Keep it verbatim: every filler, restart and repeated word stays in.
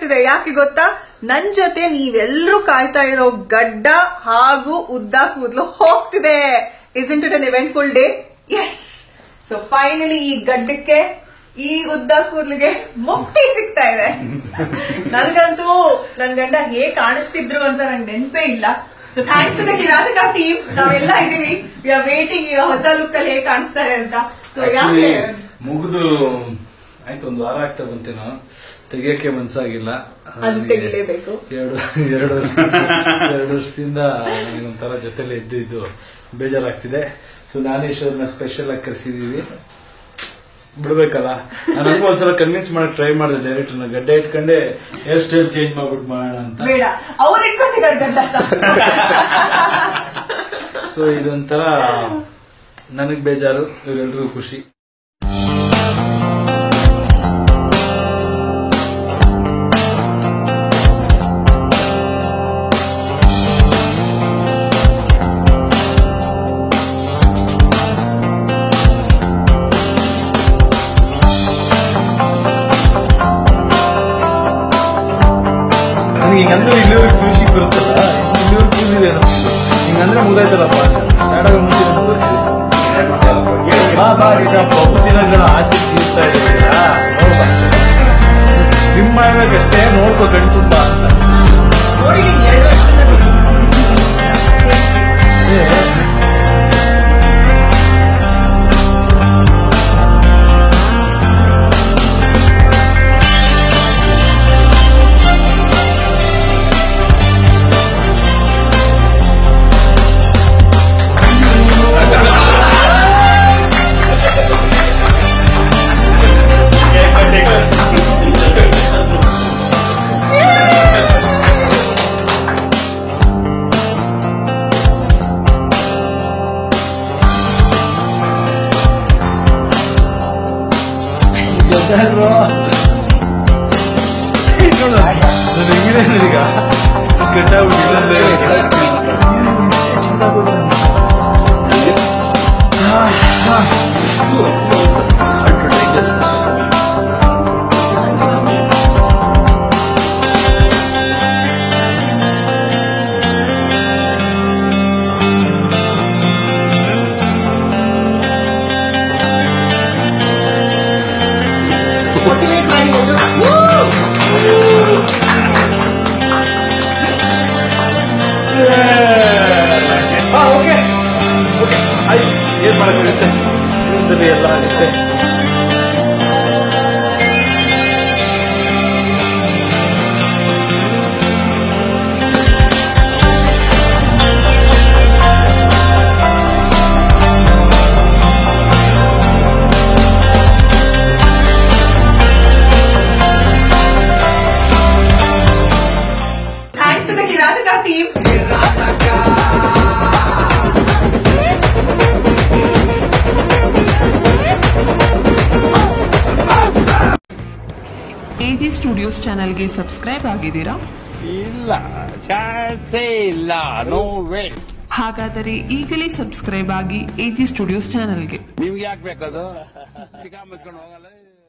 ಆಗ್ತಿದೆ. ಯಾಕೆ ಗೊತ್ತಾ, ನನ್ ಜೊತೆ ನೀವೆಲ್ಲರೂ ಕಾಯ್ತಾ ಇರೋ ಗಡ್ಡ ಹಾಗೂ ಉದ್ದ ಕೂದಲು ಹೋಗ್ತಿದೆ. Isn't it an eventful day? Yes. So finally ಈ ಗಡ್ಡಕ್ಕೆ ಈ ಉದ್ದ ಕೂದಲಿಗೆ ಮುಕ್ತಿ ಸಿಗ್ತಾ ಇದೆ. ನನ್ಗಂತೂ ನನ್ ಗಂಡ ಹೇಗ್ ಕಾಣಿಸ್ತಿದ್ರು ಅಂತ ನಂಗೆ ನೆನಪೇ ಇಲ್ಲ. So thanks to the Kirataka team, ನಾವೆಲ್ಲ ಇದೀವಿ. ವಿ ಆರ್ ವೇಟಿಂಗ್ ಈಗ ಹೊಸ ಲುಕ್ ಅಲ್ಲಿ ಹೇಗ್ ಕಾಣಿಸ್ತಾರೆ ಅಂತ. ಸೊ ಯಾಕೆ ಮುಗಿದು ಆಯ್ತು, ಒಂದು ವಾರ ಆಗ್ತಾ ಬಂತೇನೋ, ತೆಗಿಯಕ್ಕೆ ಮನ್ಸಾಗಿಲ್ಲ. ಅದು ತೆಗಿಲೇಬೇಕು. ಎರಡು ಎರಡು ವರ್ಷ ಎರಡು ವರ್ಷದಿಂದ ನನಗೊಂಥರ ಜೊತೆಲೆ ಇದ್ದು ಇದ್ದು ಬೇಜಾರಾಗ್ತಿದೆ. ಸೊ ನಾನೇಶ್ವರ್ನ ಸ್ಪೆಷಲ್ ಆಗಿ ಕರೆಸಿದೀವಿ, ಬಿಡ್ಬೇಕಲ್ಲ. ನಾನು ಒಂದ್ಸಲ ಕನ್ವಿನ್ಸ್ ಮಾಡಕ್ ಟ್ರೈ ಮಾಡಿದೆ ಡೈರೆಕ್ಟರ್ ನ, ಗಡ್ಡೆ ಇಟ್ಕೊಂಡೆ ಹೇರ್ ಸ್ಟೈಲ್ ಚೇಂಜ್ ಮಾಡ್ಬಿಟ್ಟು ಮಾಡೋಣ ಅಂತ. ಬೇಡ, ಅವ್ರು ಇಟ್ಕೊಂಡಿದ್ದಾರೆ ಗಡ್ಡ. ಸೊ ಇದೊಂಥರ ನನಗ್ ಬೇಜಾರು, ಇವರೆಲ್ರಿಗೂ ಖುಷಿ. ಹಿಂಗಂದ್ರೆ ಇಲ್ಲಿವರೆಗೆ ಖುಷಿ ಬರುತ್ತಲ್ಲ, ಇಲ್ಲಿವರೆಗೆ ಕೂದಿದೆ ಹಿಂಗಂದ್ರೆ ಮುಗ್ದಾಯ್ತಲ್ಲಪ್ಪ. ಸ್ಟಾರ್ಟ್ ಆಗೋ ಮುಂಚೆ ಬಹುದಿನಗಳ ಆಸೆ ತೀರ್ತಾ ಇದ್ದೀರಾ, ಜಿಮ್ ಮಾಡ್ಬೇಕಷ್ಟೇ, ನೋಡ್ಕೋ ಕಣ್ ತುಂಬಾ ಅಂತ. ಈಗ ಏನ್ ಮಾಡಕ್ಕಾಗುತ್ತೆ, ಜೀವನದಲ್ಲಿ ಎಲ್ಲ ಆಗುತ್ತೆ. Thanks to the Kirataka team. AG studios ಚಾನೆಲ್ಗೆ ಸಬ್ಸ್ಕ್ರೈಬ್ ಆಗಿದ್ದೀರಾ? ಇಲ್ಲ, ಚಾನ್ಸೇ ಇಲ್ಲ, ನೋ ವೇ. ಹಾಗಾದರೆ ಈಗಲೇ ಸಬ್ಸ್ಕ್ರೈಬ್ ಆಗಿ ಎಜಿ ಸ್ಟುಡಿಯೋಸ್ ಚಾನೆಲ್ಗೆ. ನಿಮ್ಗೆ ಯಾಕೆ ಬೇಕದು? ಹೋಗಲ್ಲ.